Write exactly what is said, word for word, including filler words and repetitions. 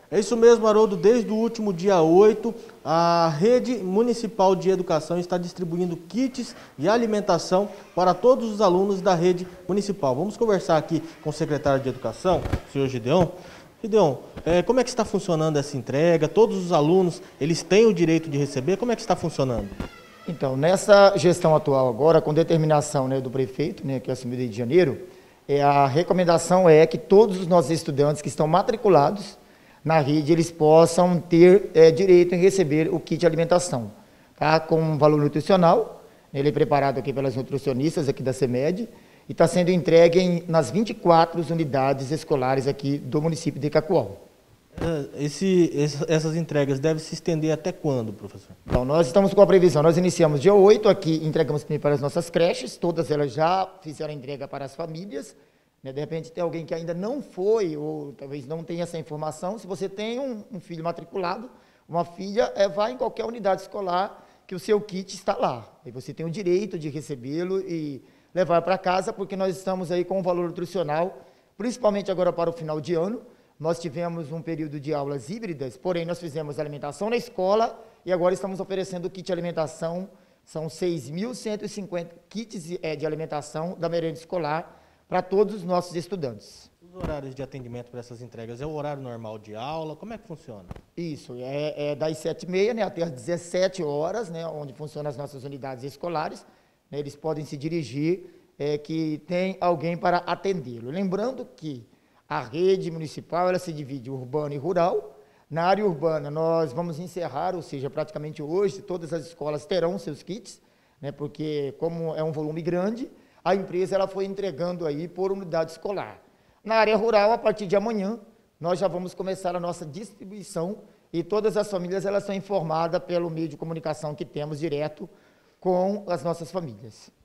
É isso mesmo, Haroldo. Desde o último dia oito, a Rede Municipal de Educação está distribuindo kits de alimentação para todos os alunos da rede municipal. Vamos conversar aqui com o secretário de Educação, o senhor Gideon. Gideon, é, como é que está funcionando essa entrega? Todos os alunos, eles têm o direito de receber? Como é que está funcionando? Então, nessa gestão atual agora, com determinação, né, do prefeito, né, que assumiu em janeiro, é, a recomendação é que todos os nossos estudantes que estão matriculados na rede, eles possam ter é, direito em receber o kit de alimentação, tá? Com um valor nutricional. Ele é preparado aqui pelas nutricionistas aqui da CEMED e está sendo entregue em, nas vinte e quatro unidades escolares aqui do município de Cacoal. Esse, essas entregas devem se estender até quando, professor? Então, nós estamos com a previsão, nós iniciamos dia oito aqui, entregamos primeiro para as nossas creches, todas elas já fizeram a entrega para as famílias. De repente tem alguém que ainda não foi, ou talvez não tenha essa informação. Se você tem um, um filho matriculado, uma filha, é, vai em qualquer unidade escolar que o seu kit está lá. E você tem o direito de recebê-lo e levar para casa, porque nós estamos aí com um valor nutricional, principalmente agora para o final de ano. Nós tivemos um período de aulas híbridas, porém nós fizemos alimentação na escola e agora estamos oferecendo o kit de alimentação. São seis mil cento e cinquenta kits de, é, de alimentação da merenda escolar, para todos os nossos estudantes. Os horários de atendimento para essas entregas é o horário normal de aula? Como é que funciona? Isso, é, é das sete e meia, né, até as dezessete horas, né, onde funcionam as nossas unidades escolares. Né, eles podem se dirigir, é, que tem alguém para atendê-lo. Lembrando que a rede municipal ela se divide urbana e rural. Na área urbana, nós vamos encerrar, ou seja, praticamente hoje, todas as escolas terão seus kits, né, porque como é um volume grande, a empresa ela foi entregando aí por unidade escolar. Na área rural, a partir de amanhã, nós já vamos começar a nossa distribuição e todas as famílias elas são informadas pelo meio de comunicação que temos direto com as nossas famílias.